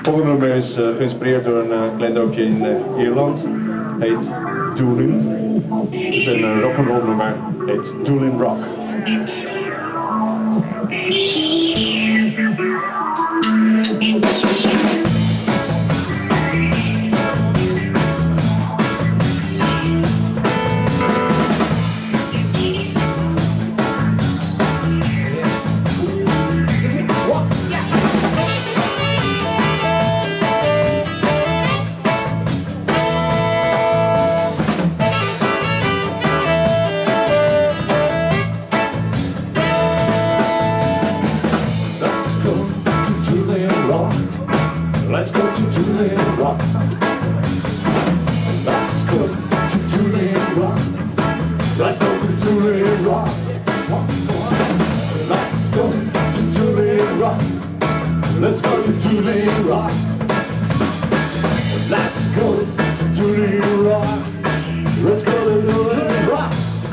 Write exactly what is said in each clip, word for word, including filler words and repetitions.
volgende nummer is uh, geïnspireerd door een uh, klein dorpje in uh, Ierland. Heet Doolin. Het is een uh, rock'n'roll nummer. Heet Doolin Rock. Let's go to Doolin Rock. Let's go to Doolin Rock. Let's go to Doolin Rock. Let's go to Doolin Rock. Let's go to Doolin Rock. Let's go to Doolin Rock. Let's go to Doolin Rock.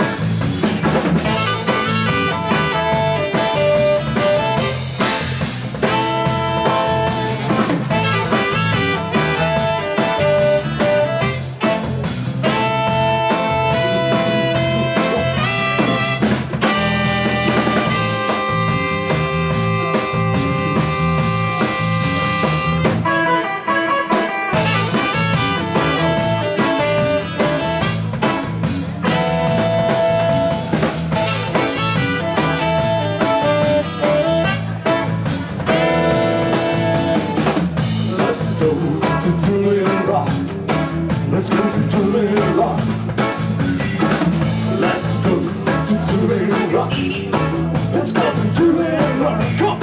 Let's go to Doolin Rock. Let's go to Doolin Rock. Let's go to Doolin Rock. Come on.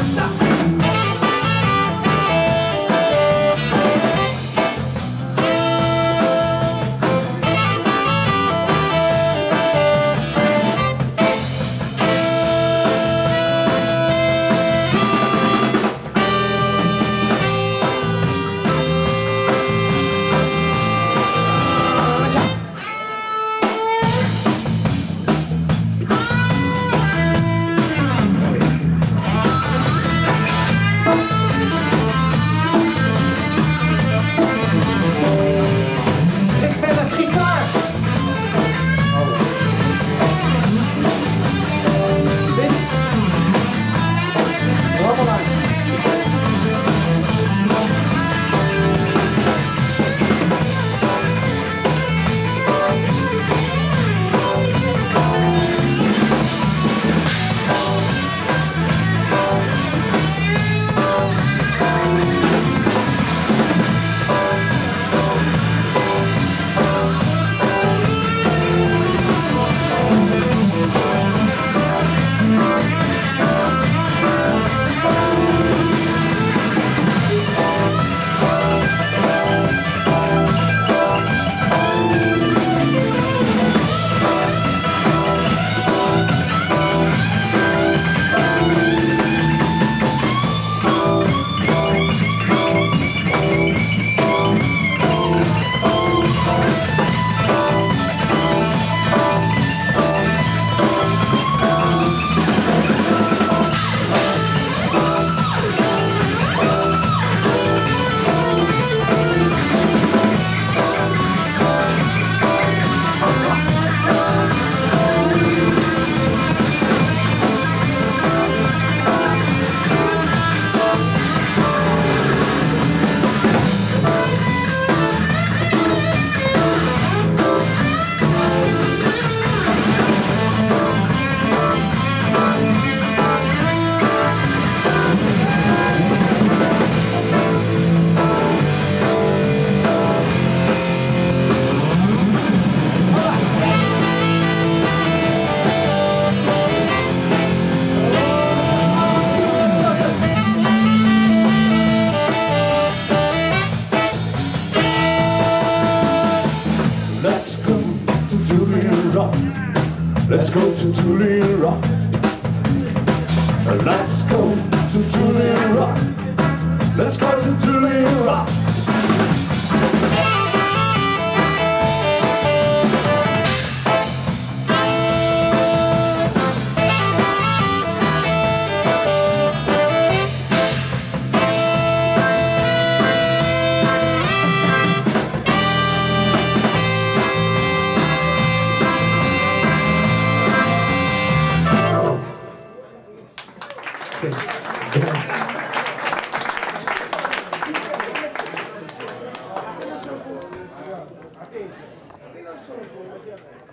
Let's go to Doolin Rock. Let's go to Doolin Rock. Let's go to Doolin Rock. Okay.